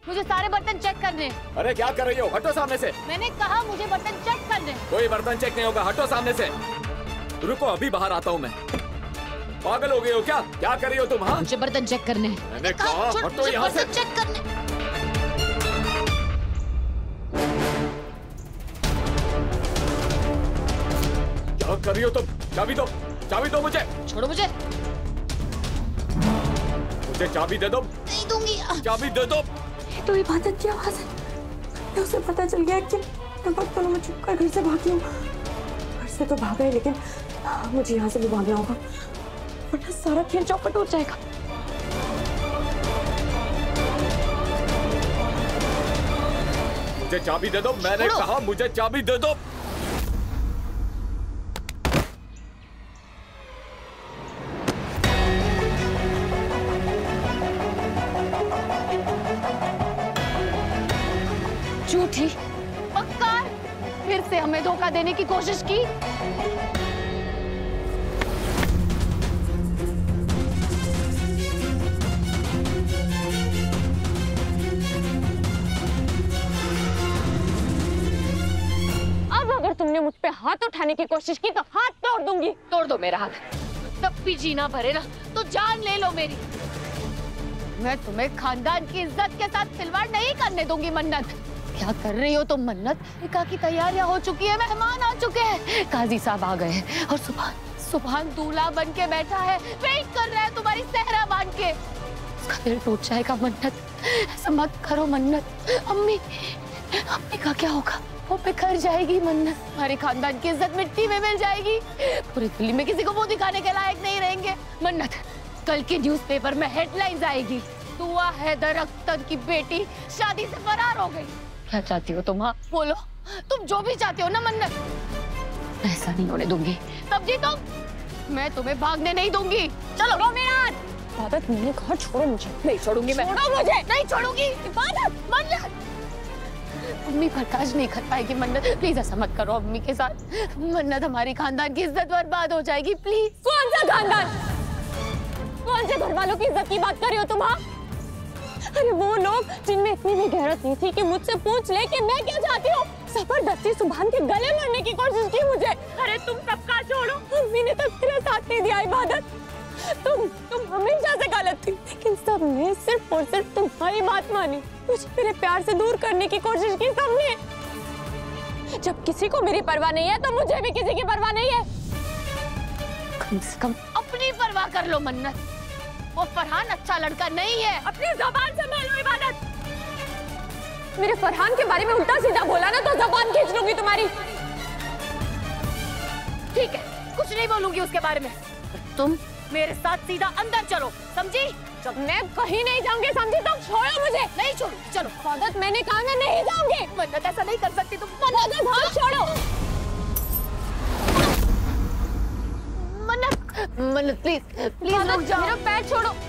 मुझे सारे बर्तन चेक करने। अरे क्या कर रही हो? हटो सामने से। मैंने कहा मुझे बर्तन चेक करने। कोई बर्तन चेक नहीं होगा, हटो सामने से। रुको, अभी बाहर आता हूँ मैं। पागल हो गए हो क्या? क्या कर रही हो तुम? हाँ, मुझे बर्तन चेक करने। मैंने कहा हटो यहाँ से। चेक करने। क्या कर रही हो तुम? चाबी दो, चाबी दो मुझे। छोड़ो मुझे। मुझे चाबी दे दो। नहीं दूंगी। चाबी दे दो। ये तो इबादत की आवाज है। उसे पता चल गया कि वक्त तो मैं चुप कर घर से भागी हूँ। घर से तो भागा है, लेकिन मुझे यहाँ से भी भागना होगा, वरना सारा खेल चौपट हो जाएगा। मुझे चाबी दे दो, मैंने कहा मुझे चाबी दे दो। झूठी, पक्का फिर से हमें धोखा देने की कोशिश की। अब अगर तुमने मुझ पे हाथ उठाने की कोशिश की तो हाथ तोड़ दूंगी। तोड़ दो मेरा हाथ, तब भी जीना भरे ना तो जान ले लो मेरी। मैं तुम्हें खानदान की इज्जत के साथ खिलवाड़ नहीं करने दूंगी। मन्नत, क्या कर रही हो तुम? मन्नत, निकाह की तैयारियां हो चुकी है, मेहमान आ चुके हैं, काजी साहब आ गए हैं और सुभान दूल्हा बन के बैठा है, वेट कर रहा है तुम्हारी सेहरा बांध के। उसका दिल टूट जाएगा मन्नत, ऐसा मत करो मन्नत। अम्मी का क्या होगा? वो बिखर जाएगी मन्नत, हमारे खानदान की इज्जत मिट्टी में मिल जाएगी, पूरी दिल्ली में किसी को मुंह दिखाने के लायक नहीं रहेंगे। मन्नत, कल के न्यूज़पेपर में हेडलाइंस आएगी, दुआ हैदर अख्तर की बेटी शादी से फरार हो गई। क्या चाहती हो तुम? हाँ बोलो, तुम जो भी चाहती हो ना मन्नत। ऐसा नहीं होने दूंगी। तब जी मैं तुम्हें भागने नहीं दूंगी। चलो लो मेरा हाथ। इबादत, मैंने कहा छोड़ो मुझे। नहीं छोड़ूंगी मैं। छोड़ो मुझे। नहीं छोड़ूंगी। इबादत, मन्नत, अम्मी बर्दाश्त नहीं कर पाएगी मन्नत, प्लीज ऐसा मत करो अम्मी के साथ। मन्नत, हमारी खानदान की इज्जत बर्बाद हो जाएगी, प्लीज। कौन सा खानदान? कौन से घर वालों की इज्जत की बात कर रही हो तुम? हाँ, अरे वो लोग जिनमें इतनी भी गैरत नहीं थी कि मुझसे पूछ ले कि मैं क्या चाहती हूँ। जबरदस्ती सुभान के गले मरने की कोशिश की मुझे। अरे तुम सबका छोड़ो, अम्मी ने तो तेरा साथ नहीं दिया। इबादत, तुम हमेशा से गलत थी, लेकिन सबने सिर्फ और सिर्फ तुम्हारी बात मानी। मुझे मेरे प्यार से दूर करने की कोशिश की सबने। जब किसी को मेरी परवाह नहीं है तो मुझे भी किसी की परवाह नहीं है। कम से कम अपनी परवाह कर लो मन्नत, वो फरहान अच्छा लड़का नहीं है। अपनी ज़बान संभालो इबादत। मेरे फरहान के बारे में उल्टा सीधा बोला ना तो ज़बान खींच लूंगी तुम्हारी। ठीक है, कुछ नहीं बोलूंगी उसके बारे में। तुम मेरे साथ सीधा अंदर चलो, समझी? जब मैं कहीं नहीं जाऊंगी, समझी? तुम छोड़ो मुझे। नहीं छोड़ो, चलो। इबादत, मैंने कहा मैं नहीं जाऊंगी। मन्नत, ऐसा नहीं कर सकती तुम। मन्नत, हाथ छोड़ो। मन्नत, प्लीज प्लीज रुक जाओ। मेरा पैर छोड़ो।